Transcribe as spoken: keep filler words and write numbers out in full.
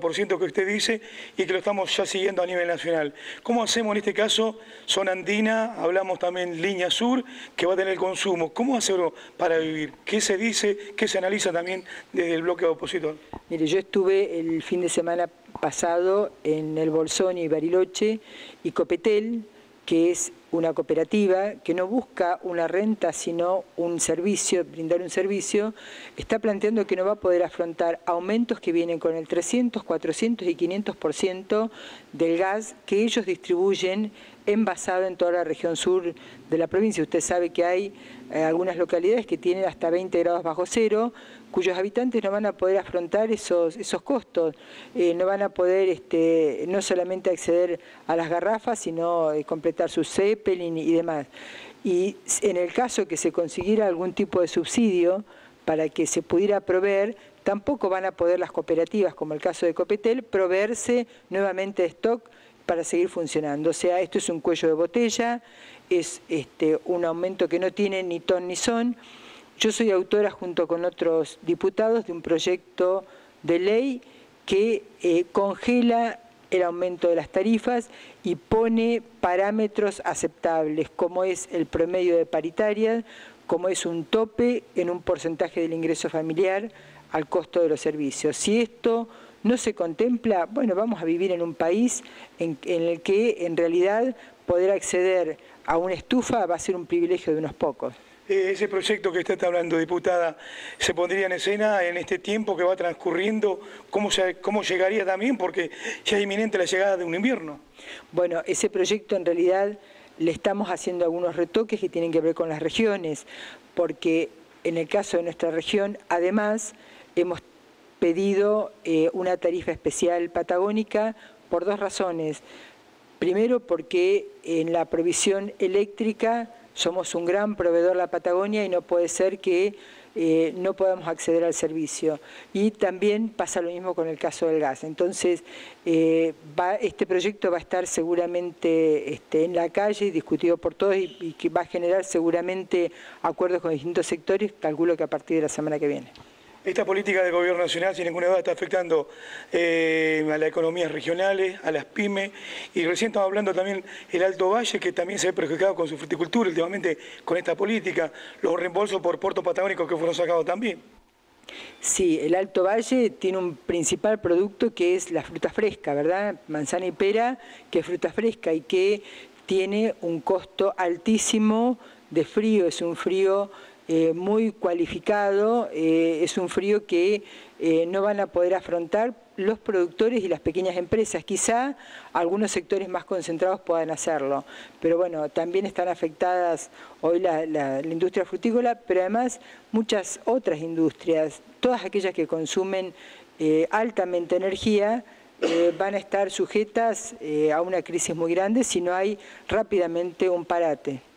por ciento que usted dice y que lo estamos ya siguiendo a nivel nacional. ¿Cómo hacemos en este caso, zona andina, hablamos también línea sur, que va a tener consumo? ¿Cómo hacerlo para vivir? ¿Qué se dice, qué se analiza también desde el bloque opositor? Mire, yo estuve el fin de semana pasado en el Bolsón y Bariloche y Copetel, que es una cooperativa que no busca una renta sino un servicio, brindar un servicio, está planteando que no va a poder afrontar aumentos que vienen con el trescientos, cuatrocientos y quinientos por ciento del gas que ellos distribuyen envasado en toda la región sur de la provincia. Usted sabe que hay eh, algunas localidades que tienen hasta veinte grados bajo cero, cuyos habitantes no van a poder afrontar esos, esos costos, eh, no van a poder este, no solamente acceder a las garrafas, sino eh, completar su Zeppelin y demás. Y en el caso que se consiguiera algún tipo de subsidio para que se pudiera proveer, tampoco van a poder las cooperativas, como el caso de Copetel, proveerse nuevamente de stock para seguir funcionando. O sea, esto es un cuello de botella, es este, un aumento que no tiene ni ton ni son. Yo soy autora, junto con otros diputados, de un proyecto de ley que eh, congela el aumento de las tarifas y pone parámetros aceptables, como es el promedio de paritarias, como es un tope en un porcentaje del ingreso familiar al costo de los servicios. Si esto no se contempla, bueno, vamos a vivir en un país en, en el que en realidad poder acceder a una estufa va a ser un privilegio de unos pocos. Eh, ese proyecto que usted está hablando, diputada, ¿se pondría en escena en este tiempo que va transcurriendo? ¿Cómo, se, cómo llegaría también? Porque ya es inminente la llegada de un invierno. Bueno, ese proyecto en realidad le estamos haciendo algunos retoques que tienen que ver con las regiones, porque en el caso de nuestra región, además, hemos pedido eh, una tarifa especial patagónica por dos razones. Primero, porque en la provisión eléctrica somos un gran proveedor de la Patagonia y no puede ser que eh, no podamos acceder al servicio. Y también pasa lo mismo con el caso del gas. Entonces, eh, va, este proyecto va a estar seguramente este, en la calle, discutido por todos y, y que va a generar seguramente acuerdos con distintos sectores, calculo que a partir de la semana que viene. Esta política del gobierno nacional, sin ninguna duda, está afectando eh, a las economías regionales, a las pymes, y recién estamos hablando también del Alto Valle, que también se ve perjudicado con su fruticultura, últimamente con esta política, los reembolsos por puertos patagónicos que fueron sacados también. Sí, el Alto Valle tiene un principal producto que es la fruta fresca, ¿verdad? Manzana y pera, que es fruta fresca y que tiene un costo altísimo de frío, es un frío Eh, muy cualificado, eh, es un frío que eh, no van a poder afrontar los productores y las pequeñas empresas. Quizá algunos sectores más concentrados puedan hacerlo, pero bueno, también están afectadas hoy la, la, la industria frutícola, pero además muchas otras industrias, todas aquellas que consumen eh, altamente energía, eh, van a estar sujetas eh, a una crisis muy grande si no hay rápidamente un parate.